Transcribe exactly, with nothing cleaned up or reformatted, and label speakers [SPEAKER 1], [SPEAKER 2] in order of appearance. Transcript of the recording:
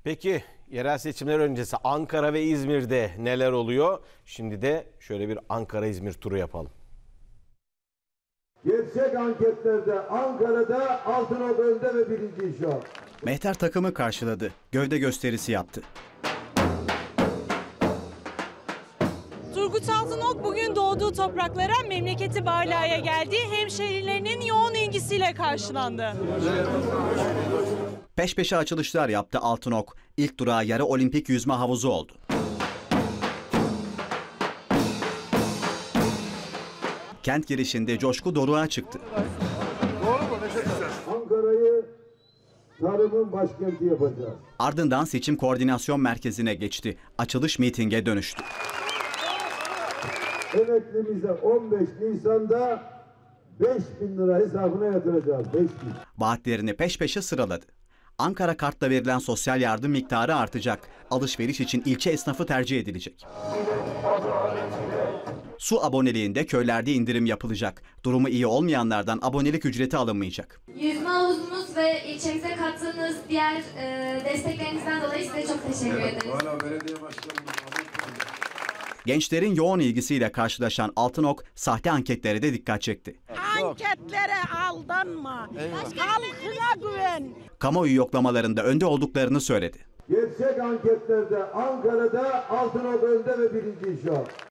[SPEAKER 1] Peki yerel seçimler öncesi Ankara ve İzmir'de neler oluyor? Şimdi de şöyle bir Ankara-İzmir turu yapalım.
[SPEAKER 2] Gerçek anketlerde Ankara'da Altınok önde ve birinci şu an.
[SPEAKER 3] Mehter takımı karşıladı. Gövde gösterisi yaptı.
[SPEAKER 4] Turgut Altınok bugün doğduğu topraklara, memleketi Barla'ya geldi. Hemşehrilerinin yoğun ilgisiyle karşılandı.
[SPEAKER 3] Peş peşe açılışlar yaptı Altınok. İlk durağı yarı olimpik yüzme havuzu oldu. Kent girişinde coşku doruğa çıktı.
[SPEAKER 2] Ankara'yı tarımın başkenti yapacağız.
[SPEAKER 3] Ardından seçim koordinasyon merkezine geçti. Açılış mitinge dönüştü.
[SPEAKER 2] Emeklimize on beş Nisan'da beş bin lira hesabına yatıracağız. beş bin.
[SPEAKER 3] Vaatlerini peş peşe sıraladı. Ankara kartla verilen sosyal yardım miktarı artacak. Alışveriş için ilçe esnafı tercih edilecek. Su aboneliğinde köylerde indirim yapılacak. Durumu iyi olmayanlardan abonelik ücreti alınmayacak.
[SPEAKER 5] Yüzme havuzumuz ve ilçemize kattığınız diğer e, desteklerinizden dolayı size çok teşekkür ederiz.
[SPEAKER 3] Gençlerin yoğun ilgisiyle karşılaşan Altınok sahte anketlere de dikkat çekti.
[SPEAKER 6] Anketlere aldanma. Halkına güven.
[SPEAKER 3] Kamuoyu yoklamalarında önde olduklarını söyledi.
[SPEAKER 2] Gerçek anketlerde Ankara'da Altınok önde ve birinci şu an.